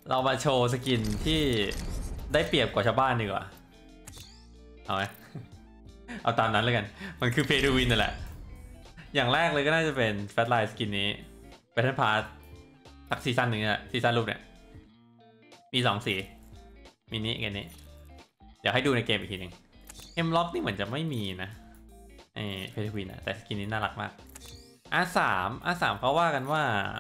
เรามาโชว์สกินที่ได้เปรียบกว่าชาวบ้านดีกว่าเอาไหม เอาตามนั้นเลยกันมันคือ Pay to Win นั่นแหละอย่างแรกเลยก็น่าจะเป็นแฟลชไลน์สกินนี้ Battle Pass สักซีซั่นหนึ่งอะซีซั่นรูปเนี่ยมี2สีมีนี้กันนี้เดี๋ยวให้ดูในเกมอีกทีหนึ่งเอ็มล็อกนี่เหมือนจะไม่มีนะไอ้เพทวินอะแต่สกินนี้น่ารักมาก R3 เขาว่ากันว่า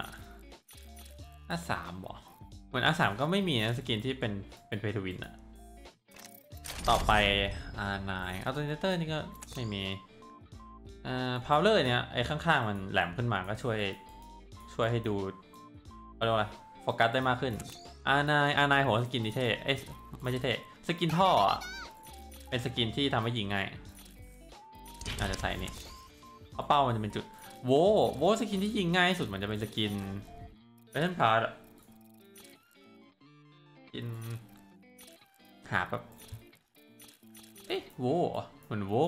R3 บอกเหมือน R3 ก็ไม่มีนะสกินที่เป็นเพทวินอะต่อไป R9 Alternator นี่ก็ไม่มีพาวเลอร์เนี่ยไอ้ข้างๆมันแหลมขึ้นมาก็ช่วยให้ดูเรียกว่าโฟกัสได้มากขึ้น R9 โหสกินนี่เท่เอ้ยไม่ใช่เท่สกินท่อเป็นสกินที่ทำให้ยิงง่ายอาจจะใส่นี่เพราะเป้ามันจะเป็นจุดโวสกินที่ยิงง่ายสุดมันจะเป็นสกินเบทเทิลพาร์ตกินหาแบบเอ๊ะเหมือนโว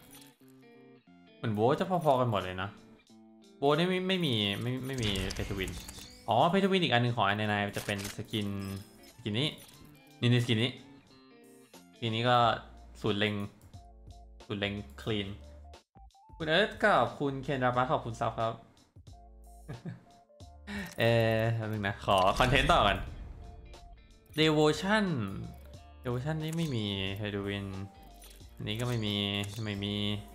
จะพอๆกันหมดเลยนะโวนี่ไม่มีเพทวินอ๋อเพทวินอีกอันหนึ่งของนายจะเป็นสกินนี้นี่สกินนี้ก็สูตรเล็งคลีนคุณเอิร์ธกับคุณเคนราบะขอบคุณซับครับนึงนะขอคอนเทนต์ต่อกัน Devotion นี่ไม่มีไฮดูวินอันนี้ก็ไม่มี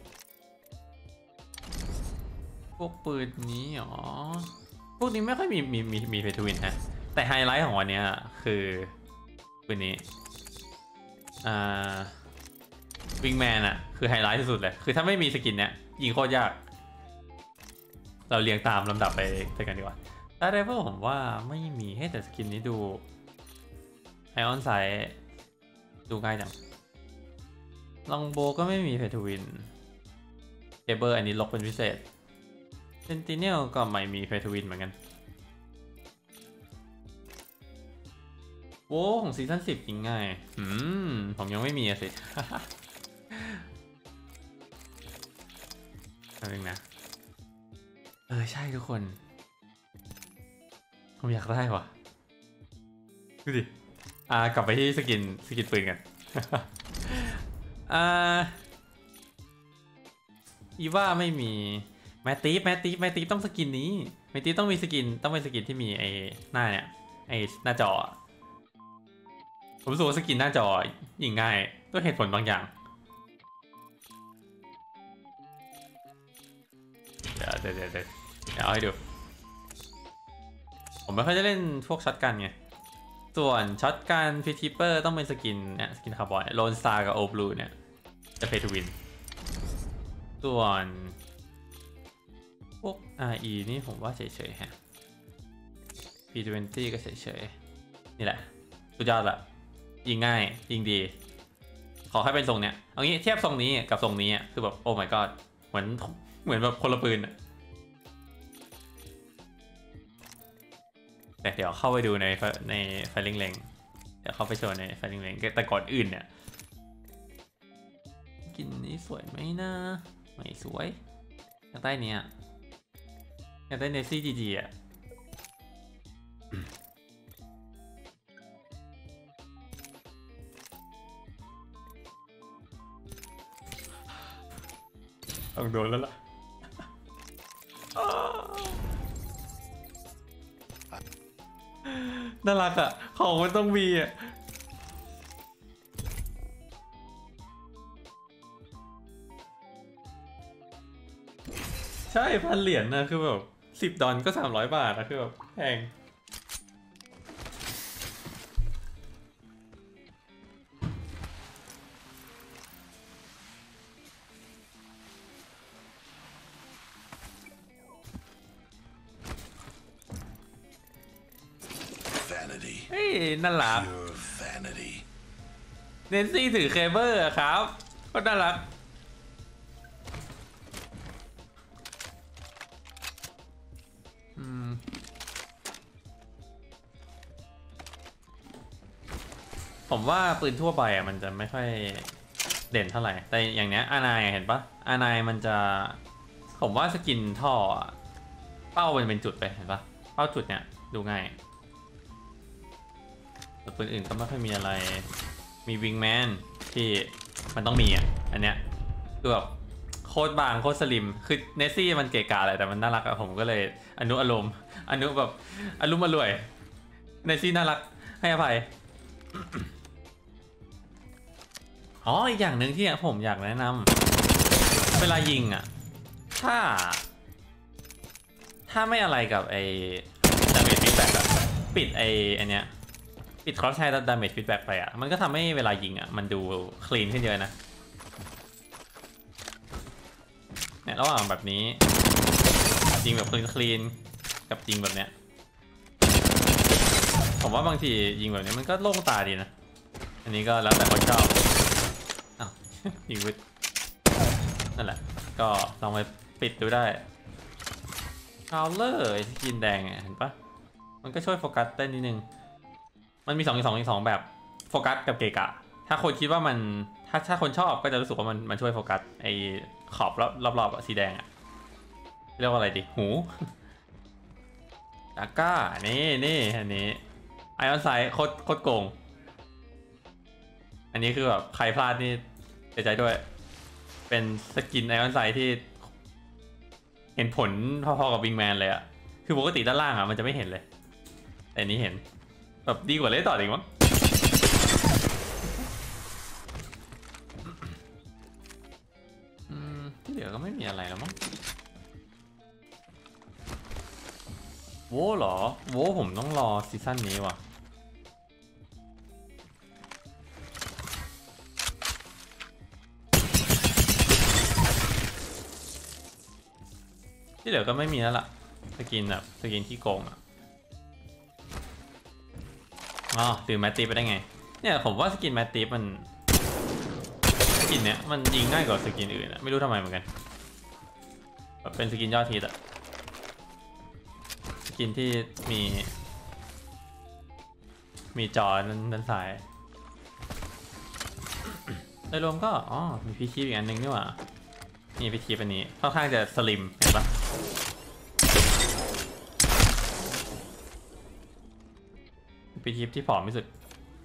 พวกปืนนี้หรอพวกนี้ไม่ค่อยมีเพทูวินฮะแต่ไฮไลท์ของวันนี้คือปืนนี้วิงแมนอะคือไฮไลท์ที่สุดเลยคือถ้าไม่มีสกินเนี้ยยิงโคตรยากเราเรียงตามลำดับไปกันดีกว่าแต่ไดเวอร์ผมว่าไม่มีให้แต่สกินนี้ดูไอออนไซด์ดูง่ายจังลองโบก็ไม่มีเพทูวินเคเบิลอันนี้ล็อกเป็นพิเศษเซนติเนลก็ไม่มีเพทูวินเหมือนกันโว้ของซีซั่น10ยิงง่ายผมยังไม่มีสิอะไรนะใช่ทุกคนผมอยากได้ว่ะดูดิกลับไปที่สกินปืนกันอีว่าไม่มีแมตตีฟต้องสกินนี้แมตตีฟต้องมีสกินต้องเป็นสกินที่มีไอ้หน้าเนี่ยไอ้หน้าจอผมรู้สึกว่าสกินหน้าจอยิงง่ายด้วยเหตุผลบางอย่างเดี๋ยวเอาให้ดูผมไม่ค่อยจะเล่นพวกช็อตกันไงส่วนช็อตกันฟิทิปเปอร์ต้องเป็นสกินเนี่ยสกินคาร์บอยโลนสตาร์กับโอบลูเนี่ยจะเพย์ทูวินส่วนพวก RE นี่ผมว่าเฉยๆฮะ P20 ก็เฉยๆนี่แหละสุดยอดละยิงง่ายยิงดีขอให้เป็นทรงเนี้ยเอางี้เทียบทรงนี้กับทรงนี้คือแบบโอ้ my god เหมือนแบบคนละปืนแต่เดี๋ยวเข้าไปดูในไฟลิงเลงเดี๋ยวเข้าไปโชว์ในไฟลิงเลงแต่ก่อนอื่นเนี่ยกินนี้สวยไหมนะไม่สวยอยากได้เนี้ยอยากได้เนซี่จีต้องโดนแล้วล่ะน่ารักอ่ะของมันต้องมีอ่ะใช่1,000 เหรียญนะคือแบบ$10ก็300นะคือแบบแพงเฮ้ยน่ารักเนนซี่ถือเคเบิลอะครับก็น่ารักผมว่าปืนทั่วไปมันจะไม่ค่อยเด่นเท่าไหร่แต่อย่างเนี้ยอาร์ไนเห็นปะอาร์ไนมันจะผมว่าสกินท่อเป้ามันเป็นจุดไปเห็นปะเป้าจุดเนี้ยดูง่ายแต่ปืนอื่นก็ไม่ค่อยมีอะไรมีวิงแมนที่มันต้องมีอ่ะอันเนี้ยคือแบบโคตรบางโคตรสลิมคือเนสซี่มันเก๋กาอะไรแต่มันน่ารักอะผมก็เลยอนุอารมณ์อนุแบบอารมณ์อร่วยเนสซี่น่ารักให้อภัย อ๋ออีกอย่างหนึ่งที่ผมอยากแนะนำเวลายิงอ่ะถ้าไม่อะไรกับไอ้ damage feedback อะปิดไอ้อันเนี้ยปิด crosshair damage feedback ไปอ่ะมันก็ทำให้เวลายิงอ่ะมันดู clean ขึ้นเยอะนะเนี่ยระหว่างแบบนี้ยิงแบบ clean กับยิงแบบเนี้ยผมว่าบางทียิงแบบนี้มันก็โล่งตาดีนะอันนี้ก็แล้วแต่คนชอบอ้าว ยิงวิดนั่นแหละก็ลองไปปิดดูได้คาวเลอร์สกินแดงเห็นปะมันก็ช่วยโฟกัสได้นิดนึงมันมี2แบบโฟกัสกับเกะกะถ้าคนคิดว่ามันถ้าคนชอบก็จะรู้สึกว่ามันช่วยโฟกัสไอ้ขอบรอบสีแดงอะเรียกว่าอะไรดีหูดาก้านี่อันนี้ไอออนไซด์โคตรโกงอันนี้คือแบบใครพลาดนี่เสียใจด้วยเป็นสกินไอออนไซด์ที่เห็นผลพอๆกับวิงแมนเลยอะคือปกติด้านล่างอะมันจะไม่เห็นเลยแต่อันนี้เห็นแบบดีกว่าเลสต่ออีกมั้งที่เหลือก็ไม่มีอะไรแล้วมั้งโว้เหรอโว้ผมต้องรอซีซั่นนี้ว่ะที่เหลือก็ไม่มีแล้วล่ะสกินแบบสกินที่โกงอ่ะอ๋อตื่นแมตติฟไปได้ไงเนี่ยผมว่าสกินแมตติฟมันสกินเนี้ยมันยิงง่ายกว่าสกินอื่นอะไม่รู้ทำไมเหมือนกันแบบเป็นสกินยอดฮิตอะสกินที่มีจอด้านซ้ายโดยรวมก็อ๋อมีพีคีอีกอันนึงนี่หว่านี่พีคีอันนี้ค่อนข้างจะสลิมเห็นปะพีคีที่ผอมที่สุด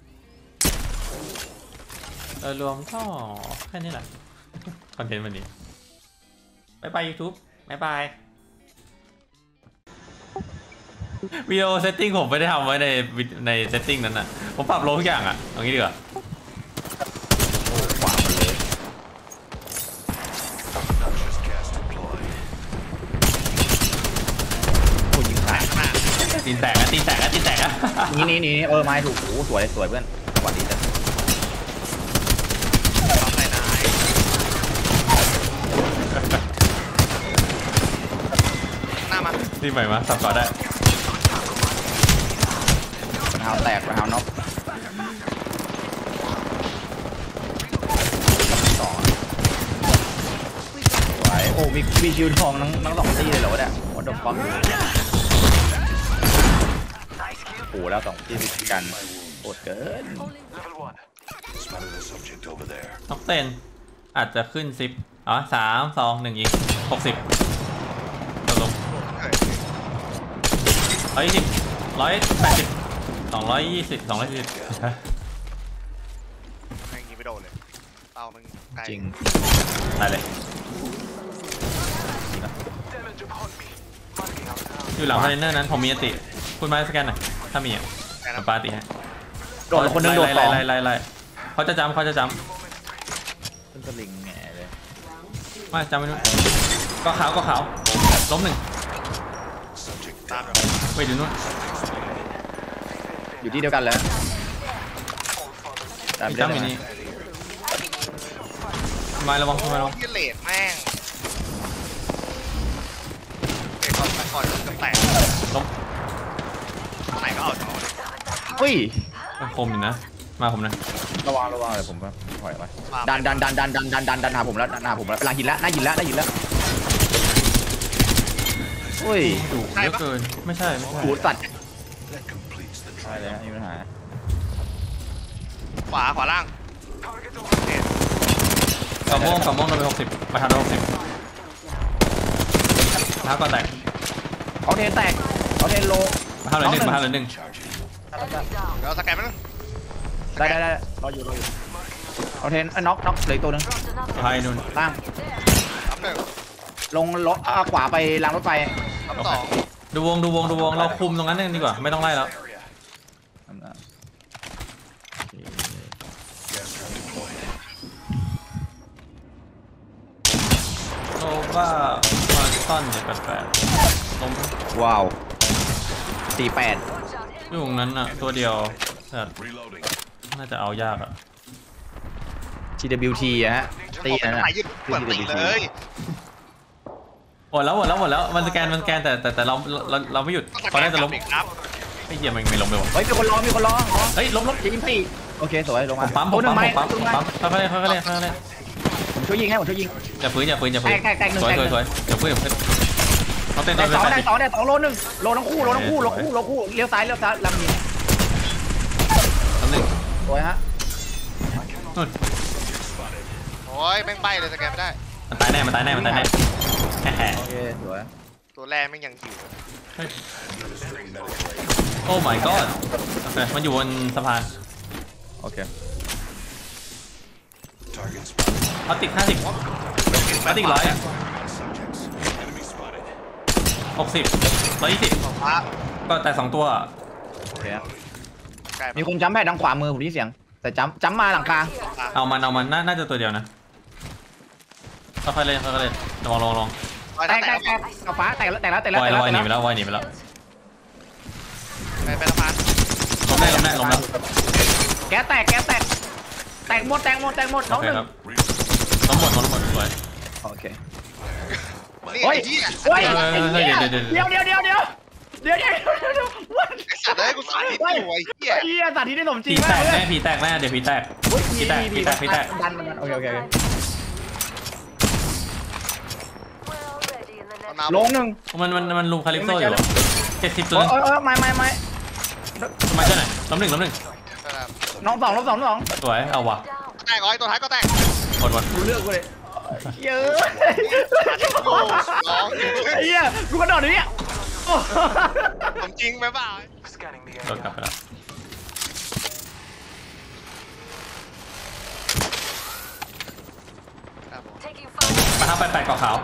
โดยรวมก็แค่นี้แหละคอนเทนต์วันนี้บายบาย YouTube บายบายวิดีโอเซตติ้งผมไม่ได้ทำไว้ในเซตติ้งนั้นน่ะผมปรับโลทุกอย่างอ่ะเอางี้ดีกว่าตีนแตกนะนี่ไม้ถูกโอ้สวยเพื่อนสวัสดีจ้ะหน้ามาตีใหม่มาสับก่อนได้เท้าแตกเท้าน็อกสองสวยโอ้มีชิวทองทั้งสองที่เลยเหรอวะเนี่ยวัดดอกฟังโอ้แล้วสองที่ติดกันโหดเกินน็อกเต้นอาจจะขึ้น10อ๋อ3 2 1อีก60ลง120 180 220 240 แม่งยิงไม่โดนเลยเตามันไกลจริงได้เลยอยู่หลังคอนเทนเนอร์นั้นผมมีอติคุณมาสแกนหน่อยถ้ามีอ่ะผมปาติฮะโดดคนนึงโดดสองไล่เขาจะจำเป็นสลิงแง่เลยมาจำไปนู่นก็ขาวล้มหนึ่งตามไปดูนู่นอยู่ที่เดียวกันแล้วมีจำอยู่นี่มาระวังที่เลดแม่งเด็กก่อนจะแตกล้มไหนก็เอาเอาเลยเฮ้ยคมอยู่นะมาผมนะระวังเลยผมก็ถอยไปดันหาผมแล้วกำลังหินแล้วน่าหินแล้วเฮ้ยดุเยอะเกินไม่ใช่หูสัตว์ใช่เลยมีปัญหาขวาล่างกระม่วงโดนไป60มาทำโดน60แล้วก็แตกเขาเทนแตกเขาเทนโลมาทำเลยหนึ่งทเดี๋ยวสแกนมันนึงได้รออยู่เอาเทนน็อกเหลืออีกตัวนึงไทยนู่นล่างรับหนึ่งลงรถขวาไปรางรถไฟรับสองดูวงเราคุมตรงนั้นดีกว่าไม่ต้องไล่แล้วโนบ้ามาซ่อนเนี่ยแปลกๆลงว้าว48 อยู่ตรงนั้นอ่ะตัวเดียวแต่น่าจะเอายากอ่ะ TWT อะฮะตีนั่นไหน่ะนยืดเปิดตีเลยหมดแล้วมันสแกนแต่เราไม่หยุดเขาได้จะล้มครับไอ้เหี้ยมันไม่ล้มเลยวะเฮ้ยมีคนรอเฮ้ยล้มจะยิงพี่โอเคสวยลงผมามปั๊มค่อยๆผมช่วยยิงให้ผมช่วยยิงอย่าฟื้นแตกหนึ่งสวยอย่าฟื้นเขาเต้นได้โดน 2โลนึงโลทั้งคู่เลี้ยวซ้ายลำยิงหนึ่งสวยฮะนู่นโอ้ยแม่งใบเลยสแกนไม่ได้มันตายแน่โอเคสวยตัวแรกแม่งยังหิวโอ้ my god โอเคมันอยู่บนสะพานโอเคเอาติด50เอาติด100 60 120 ฟ้าก็แต่2ตัวโอเคใกล้มีคนจ้ำแพทย์ทางขวามือผมได้ยินเสียงแต่จ้ำมาหลังคาเอามันน่าจะตัวเดียวนะค่อยๆเล่นลองแตกเอาฟ้าแตกแล้ววายหนีไปแล้วไปสะพานล้มได้ล้มแล้วแก๊สแตกหมดน้องหนึ่งล้มหมดสวยโอเคนี่เฮ้ยไอ้ที่เฮ้ยเดี๋ยวเดี๋ยววันไอ้สัตว์เลยกูสาธิตอยู่ไอ้เหี้ยเฮียสัตว์ที่ได้สมจริผีงแตมากกเลยแน่ผีแตกแน่เดี๋ยวผีแตก ผีแตกดันโอเค ลงหนึ่งมันลุมคาลิปโซอยู่70ตัวนึงไม่มาเท่าไหร่ล้มหนึ่งน้องสองสวยเอาวะแตกร้อยตัวท้ายก็แตกหมดกูเลือกกูเลยเยอะโอ้ร้องเฮียกูกระโดดนี่ผมจริงไหมเปล่าโดนกลับไปแล้วมาทำไปเกาะขาว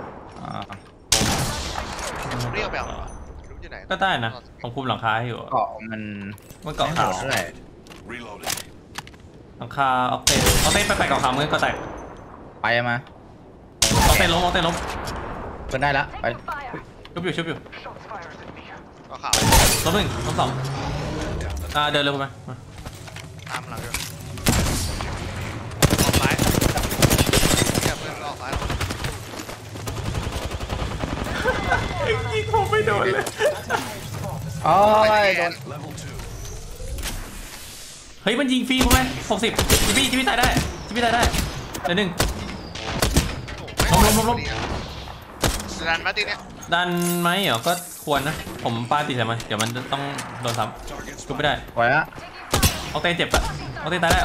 เรียกไปเอารู้อยู่ไหนก็ได้นะผมคุมหลังคาให้อยู่เกาะมันมันเกาะขาวเท่าไหร่หลังคาออกเต้ไปเกาะขาวมือก็แตกไปมาออกเต้ล้มเพิ่นได้ละไปชุบอยู่ก็ข่าวล้มหนึ่งล้มสองเดินเร็วไปตามหลังอยู่ออกซ้ายเนี่ยเพื่อนออกซ้ายยิงผมไม่โดนเลยโอ้ยโดนเฮ้ยมันยิงฟรีผมไหม60จีพี่ตายได้เดี๋ยวหนึ่ง ล้มดันมาตีเนี่ยดันไหมเหรอก็ควรนะผมปาติดใส่มันเดี๋ยวมันต้องโดนซ้ำก็ไม่ได้ไหวละเอาเต้เจ็บอะเอาเต้ตายได้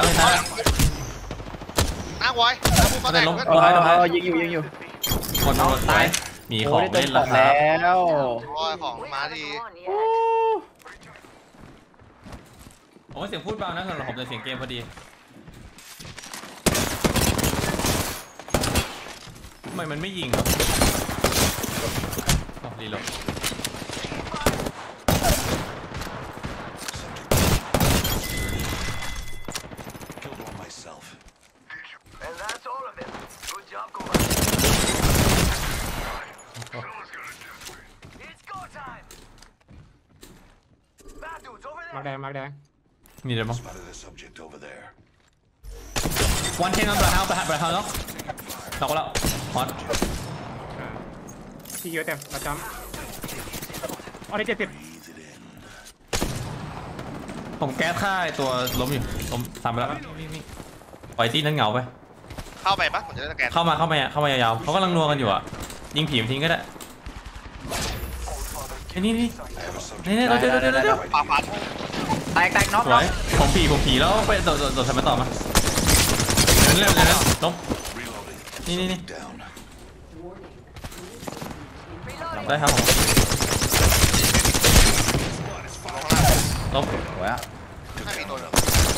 อ้างไว้แล้วกูก็แตกยิงอยู่หมดตายมีของเล่นแล้วครับแล้วโอ้ยของมาทีผมว่าเสียงพูดเบานะสำหรับผมแต่เสียงเกมพอดีทำไมมันไม่ยิงครับรีโหลดมาร์กแดงมีอะไรบ้างวันเทนมันประหารแล้วตกแล้วฮอตที่เยอะแต่ประจำได้70 ผมแก๊สฆ่าตัวล้มอยู่ล้มทำไปแล้วนี่ปล่อยตีนั้นเหงาไปเข้าไปปะผมจะได้สแกนเข้ามายาวๆเขากำลังนัวกันอยู่อ่ะยิงผีมันทิ้งก็ได้นี่เราเดี๋ยวปาปัดแตกน็อกสวยผมผีแล้วไปโดดทำไมต่อมาเร็วล้มนี่ได้ครับผมลบสวยอะไม่มีตัวเหลือง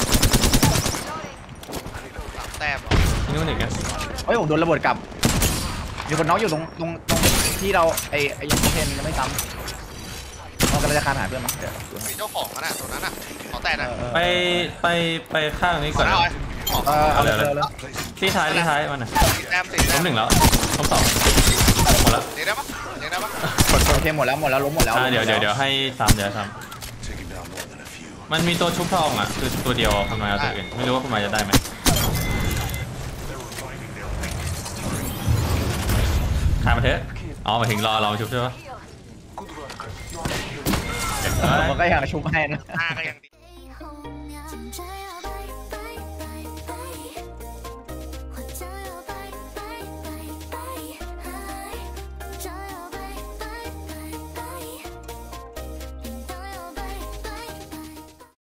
แต้มที่นู่นอีกนะเฮ้ยผมโดนระเบิดกลับมีคนน็อกอยู่ตรงที่เราไอ้ยังเพนยังไม่ซ้ำเรากำลังจะคานหาเพื่อนมั้งเดี๋ยวมีเจ้าของมันอ่ะตัวนั้นอ่ะขอแต้มนะไปข้างนี้ก่อนนะเอาเลยที่ท้ายมันน่ะแต้มสี่ล้แต้มม 1แล้วล้ม2หมดแล้วเดี๋ยวได้ปะเดี๋ยวได้ปะโอเคหมดแล้วล้มหมดแล้วเดี๋ยวให้ซ้ำมันมีตัวชุบทองอ่ะคือตัวเดียวคุณมายเอาตัวอื่นไม่รู้ว่าคุณมายจะได้ไหมขายมาเถอะอ๋อมาถึงรอเราชุบใช่ปะผมก็อยากชุบให้นะหน้าก็ยังดี这样